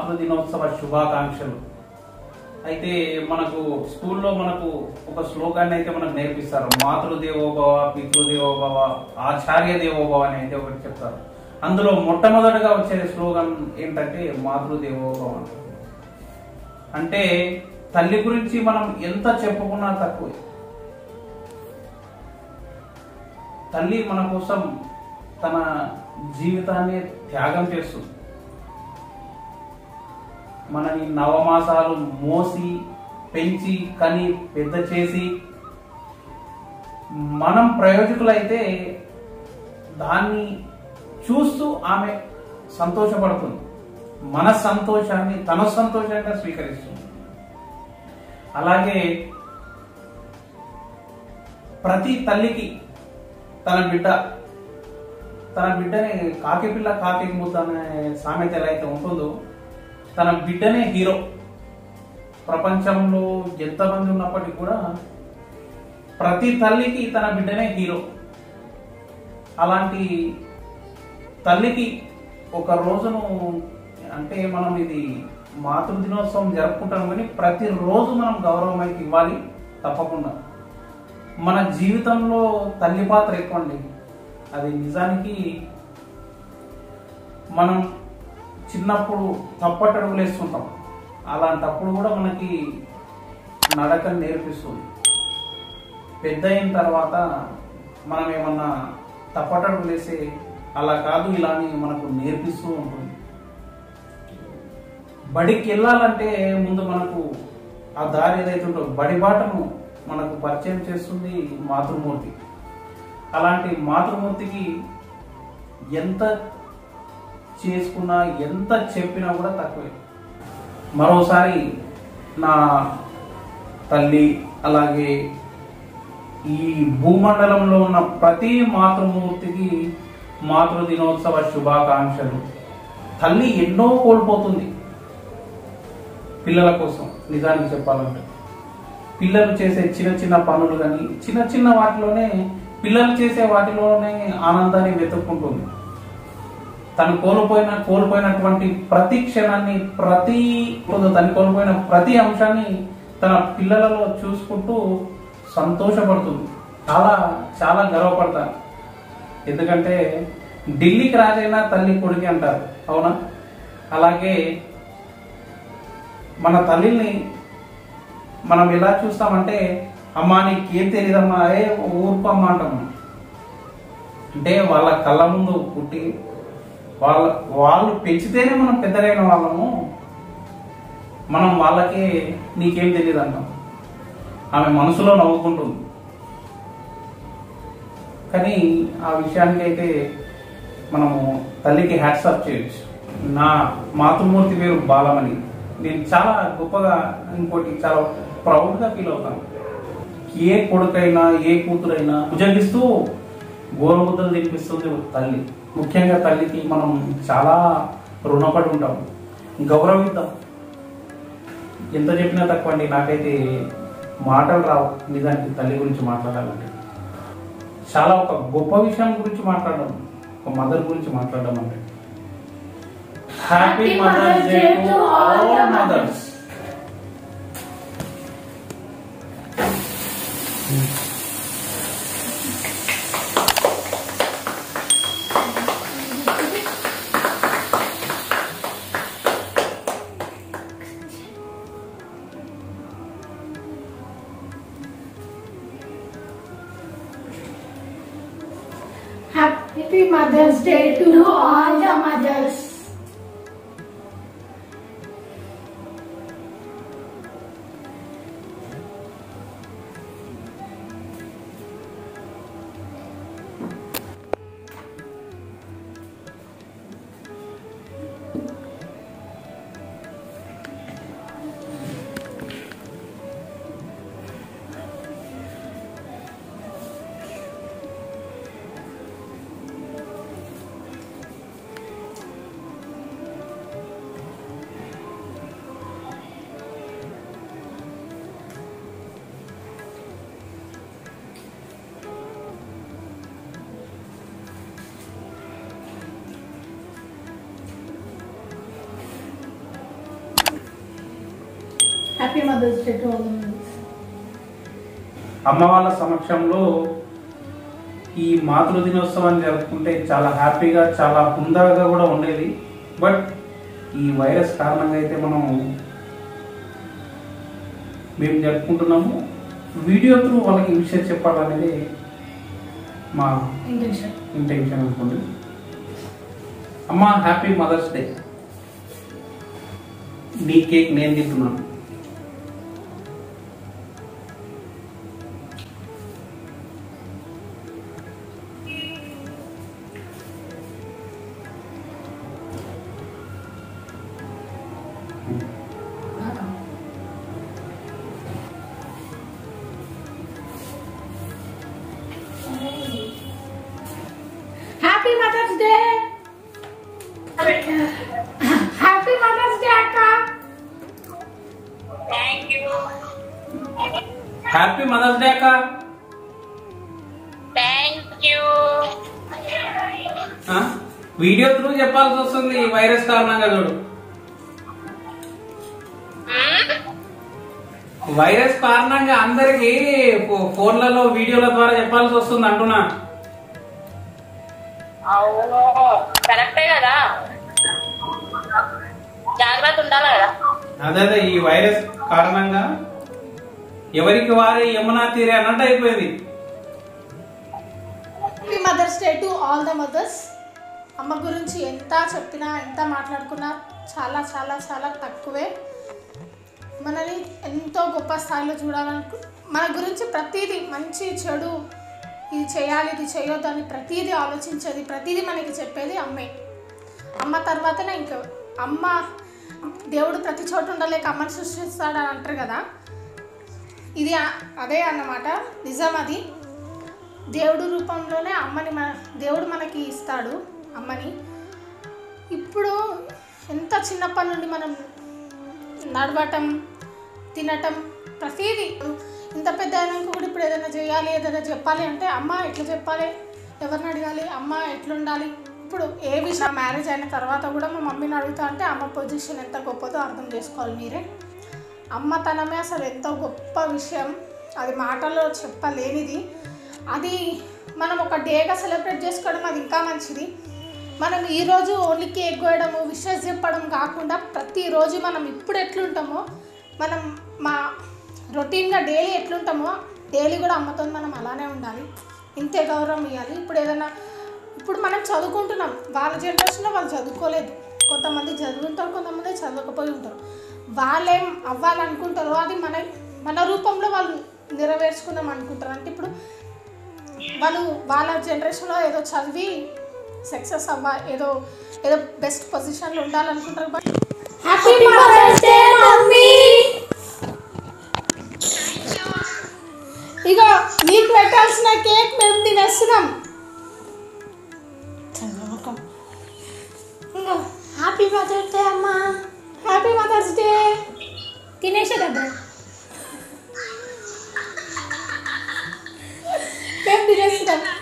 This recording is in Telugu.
మాతృదినోత్సవ శుభాకాంక్షలు. అయితే మనకు స్కూల్లో మనకు ఒక శ్లోకాన్ని అయితే మనకు నేర్పిస్తారు. మాతృదేవోభవ, పితృదేవోభవ, ఆచార్య దేవోభవ అని అయితే ఒకటి చెప్తారు. అందులో మొట్టమొదటిగా వచ్చే స్లోగన్ ఏంటంటే మాతృదేవోభవ. అంటే తల్లి గురించి మనం ఎంత చెప్పుకున్నా తక్కువే. తల్లి మన కోసం తన జీవితాన్ని త్యాగం చేస్తుంది. మనని నవమాసాలు మోసి పెంచి కని పెద్ద చేసి మనం ప్రయోజకులైతే దాన్ని చూస్తూ ఆమె సంతోషపడుతుంది. మన సంతోషాన్ని తన సంతోషంగా స్వీకరిస్తుంది. అలాగే ప్రతి తల్లికి తన బిడ్డని కాకి పిల్ల కాకి ముద్ద అనే సామెత ఎలా అయితే ఉంటుందో, తన బిడ్డనే హీరో. ప్రపంచంలో ఎంతమంది ఉన్నప్పటికీ కూడా ప్రతి తల్లికి తన బిడ్డనే హీరో. అలాంటి తల్లికి ఒక రోజును, అంటే మనం ఇది మాతృదినోత్సవం జరుపుకుంటాం కానీ ప్రతిరోజు మనం గౌరవం అయితే ఇవ్వాలి తప్పకుండా. మన జీవితంలో తల్లి పాత్ర ఎక్కువ అండి. అది నిజానికి మనం చిన్నప్పుడు తప్పటడుగులు వేస్తుంటాం. అలాంటప్పుడు కూడా మనకి నడకని నేర్పిస్తుంది. పెద్ద అయిన తర్వాత మనం ఏమన్నా తప్పటడుగులు వేసే అలా కాదు ఇలా అని మనకు నేర్పిస్తూ ఉంటుంది. బడికి వెళ్ళాలంటే ముందు మనకు ఆ దారి ఏదైతే ఉంటుందో బడి బాటను మనకు పరిచయం చేస్తుంది మాతృమూర్తి. అలాంటి మాతృమూర్తికి ఎంత చేసుకున్నా ఎంత చెప్పినా కూడా తక్కువే. మరోసారి నా తల్లి అలాగే ఈ భూమండలంలో ఉన్న ప్రతి మాతృమూర్తికి మాతృదినోత్సవ శుభాకాంక్షలు. తల్లి ఎన్నో కోల్పోతుంది పిల్లల కోసం. నిజానికి చెప్పాలంటే పిల్లలు చేసే చిన్న చిన్న పనులు కానీ చిన్న చిన్న వాటిలోనే పిల్లలు చేసే వాటిలోనే ఆనందాన్ని వెతుక్కుంటుంది. తను కోల్పోయినటువంటి ప్రతి క్షణాన్ని తను కోల్పోయిన ప్రతి అంశాన్ని తన పిల్లలలో చూసుకుంటూ సంతోషపడుతుంది. చాలా చాలా గర్వపడతాను. ఎందుకంటే ఢిల్లీకి రాజైనా తల్లి కొడుకి అంటారు, అవునా? అలాగే మన తల్లిని మనం ఎలా చూస్తామంటే, అమ్మా నీకేం తెలియదమ్మా, ఊరుకోమ్మ అంటాము. అంటే వాళ్ళ కళ్ళ ముందు పుట్టి వాళ్ళు పెంచితేనే మనం పెద్దలైన వాళ్ళము. మనం వాళ్ళకే నీకేం తెలియదు అంటాం. ఆమె మనసులో నవ్వుకుంటుంది. కానీ ఆ విషయానికి అయితే మనము తల్లికి హ్యాట్స్ ఆఫ్ చేయొచ్చు. నా మాతృమూర్తి పేరు బాలమణి. నేను చాలా గొప్పగా, ఇంకోటి చాలా ప్రౌడ్గా ఫీల్ అవుతాను. ఏ కొడుకైనా ఏ కూతురైనా భుజగిస్తూ గోరుముద్దలు తినిపిస్తుంది తల్లి. ముఖ్యంగా తల్లికి మనం చాలా రుణపడి ఉంటాం. గౌరవిద్దాం. ఎంత చెప్పినా తక్కువ అండి. నాకైతే మాటలు రావు నిజానికి తల్లి గురించి మాట్లాడాలంటే. చాలా ఒక గొప్ప విషయం గురించి మాట్లాడడం, ఒక మదర్ గురించి మాట్లాడడం అంటే. Happy mother's day to all mothers. Happy Mother's Day to all the mothers. Happy mother's day to all the mothers. అమ్మ వాళ్ళ సమక్షంలో ఈ మాతృ దినోత్సవాన్ని జరుపుకుంటే చాలా హ్యాపీగా చాలా హుందాగా కూడా ఉండేది. బట్ ఈ వైరస్ కారణంగా అయితే మేము జరుపుకుంటున్నాము. వీడియో త్రూ వాళ్ళకి విషయం చెప్పాలనేది మా ఇంటెన్షన్ అనుకోండి. అమ్మ హ్యాపీ మదర్స్ డే. నీ కేక్ నేను తింటున్నాను. Happy mother's day. Happy mother's day అక్క. Thank you. Happy mother's day అక్క. Thank you. వీడియో త్రూ చెప్పాల్సి వస్తుంది ఈ వైరస్ కారణంగా. చూడు, వైరస్ కారణంగా అందరికి ఫోన్లలో వీడియోల ద్వారా చెప్పాల్సి వస్తుంది అంటున్నా. అవును, కరెక్టే కదా, జాగ్రత్త ఉండాలి కదా. అదే ఈ వైరస్ కారణంగా ఎవరికి వారే యమునా తీరే అన్నట్టు అయిపోయింది. Happy mother's day to all the mothers. అమ్మ గురించి ఎంత చెప్పినా ఎంత మాట్లాడుకున్నా చాలా చాలా చాలా తక్కువే. మనని ఎంతో గొప్ప స్థాయిలో చూడాలనుకు మన గురించి ప్రతిదీ మంచి చెడు, ఇది చేయాలి ఇది చేయొద్దు అని ప్రతిదీ ఆలోచించేది, ప్రతిదీ మనకి చెప్పేది అమ్మే. అమ్మ తర్వాతనే ఇంకా అమ్మ. దేవుడు ప్రతి చోట ఉండలేక అమ్మని సృష్టిస్తాడని అంటారు కదా, ఇది అదే అన్నమాట, నిజం అది. దేవుడు రూపంలోనే అమ్మని దేవుడు మనకి ఇస్తాడు అమ్మని. ఇప్పుడు ఎంత చిన్నప్పటి నుండి మనం నడవటం, తినటం, ప్రతిదీ ఇంత పెద్ద అయినాక కూడా ఇప్పుడు ఏదైనా చేయాలి ఏదైనా చెప్పాలి అంటే అమ్మ ఎట్లా చెప్పాలి, ఎవరిని అడగాలి, అమ్మ ఎట్లుండాలి. ఇప్పుడు ఏ విషయం మ్యారేజ్ అయిన తర్వాత కూడా మా మమ్మీని అడుగుతా అంటే అమ్మ పొజిషన్ ఎంత గొప్పదో అర్థం చేసుకోవాలి మీరే. అమ్మతనమే అసలు ఎంతో గొప్ప విషయం, అది మాటల్లో చెప్పలేనిది. అది మనం ఒక డేగా సెలబ్రేట్ చేసుకోవడం అది ఇంకా మంచిది. మనం ఈరోజు ఓన్లీ కేక్ కోయడము, విషెస్ చెప్పడం కాకుండా ప్రతిరోజు మనం ఇప్పుడు ఎట్లుంటామో, మనం మా రొటీన్గా డైలీ ఎట్లుంటామో డైలీ కూడా అమ్మతో మనం అలానే ఉండాలి, ఇంతే గౌరవం ఇవ్వాలి. ఇప్పుడు మనం చదువుకుంటున్నాం, వాళ్ళ జనరేషన్లో వాళ్ళు చదువుకోలేదు, కొంతమంది చదువుంటారు, కొంతమంది చదవకపోయి ఉంటారు. వాళ్ళేం అవ్వాలనుకుంటారో అది మన రూపంలో వాళ్ళు నెరవేర్చుకుందాం అనుకుంటారు. అంటే ఇప్పుడు వాళ్ళు వాళ్ళ జనరేషన్లో ఏదో చదివి సక్సెస్ ఏదో బెస్ట్ పొజిషన్లో ఉండాలనుకుంటారు. But happy mother's day mummy. ఇగో నీకు పెట్టాల్సిన కేక్ మేము తినేస్తున్నాం. హ్యాపీ మదర్స్ డే అమ్మా. Happy mother's day. తినేసేదబ్బా, మేము తినేస్తున్నాం.